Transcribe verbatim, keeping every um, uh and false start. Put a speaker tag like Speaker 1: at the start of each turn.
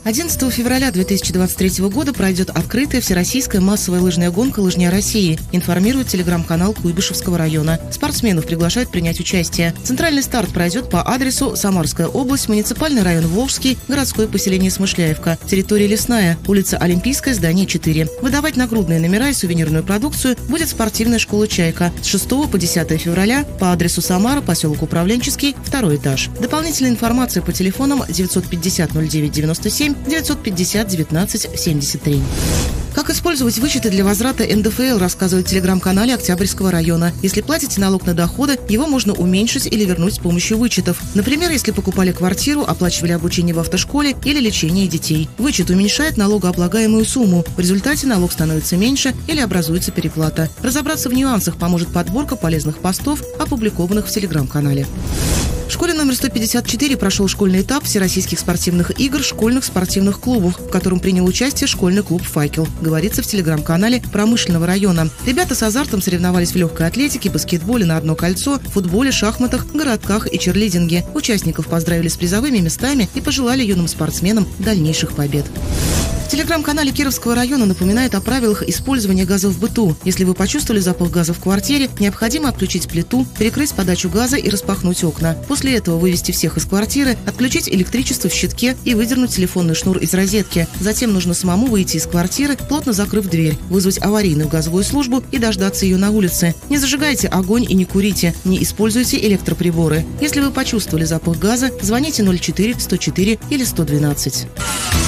Speaker 1: одиннадцатого февраля две тысячи двадцать третьего года пройдет открытая всероссийская массовая лыжная гонка «Лыжня России», информирует телеграм-канал Куйбышевского района. Спортсменов приглашают принять участие. Центральный старт пройдет по адресу Самарская область, муниципальный район Волжский, городское поселение Смышляевка, территория Лесная, улица Олимпийская, здание четыре. Выдавать нагрудные номера и сувенирную продукцию будет спортивная школа «Чайка» с шестого по десятое февраля по адресу Самара, поселок Управленческий, второй этаж. Дополнительная информация по телефонам девятьсот пятьдесят ноль девять девяносто семь, девятьсот пятьдесят девятнадцать семьдесят три. Как использовать вычеты для возврата эн дэ эф эл, рассказывает в телеграм-канале Октябрьского района. Если платите налог на доходы, его можно уменьшить или вернуть с помощью вычетов. Например, если покупали квартиру, оплачивали обучение в автошколе или лечение детей. Вычет уменьшает налогооблагаемую сумму. В результате налог становится меньше или образуется переплата. Разобраться в нюансах поможет подборка полезных постов, опубликованных в телеграм-канале. В школе номер сто пятьдесят четыре прошел школьный этап всероссийских спортивных игр школьных спортивных клубов, в котором принял участие школьный клуб «Факел», говорится в телеграм-канале Промышленного района. Ребята с азартом соревновались в легкой атлетике, баскетболе на одно кольцо, футболе, шахматах, городках и черлидинге. Участников поздравили с призовыми местами и пожелали юным спортсменам дальнейших побед. В телеграм-канале Кировского района напоминают о правилах использования газа в быту. Если вы почувствовали запах газа в квартире, необходимо отключить плиту, перекрыть подачу газа и распахнуть окна. После этого вывести всех из квартиры, отключить электричество в щитке и выдернуть телефонный шнур из розетки. Затем нужно самому выйти из квартиры, плотно закрыв дверь, вызвать аварийную газовую службу и дождаться ее на улице. Не зажигайте огонь и не курите, не используйте электроприборы. Если вы почувствовали запах газа, звоните ноль четыре сто четыре или сто двенадцать.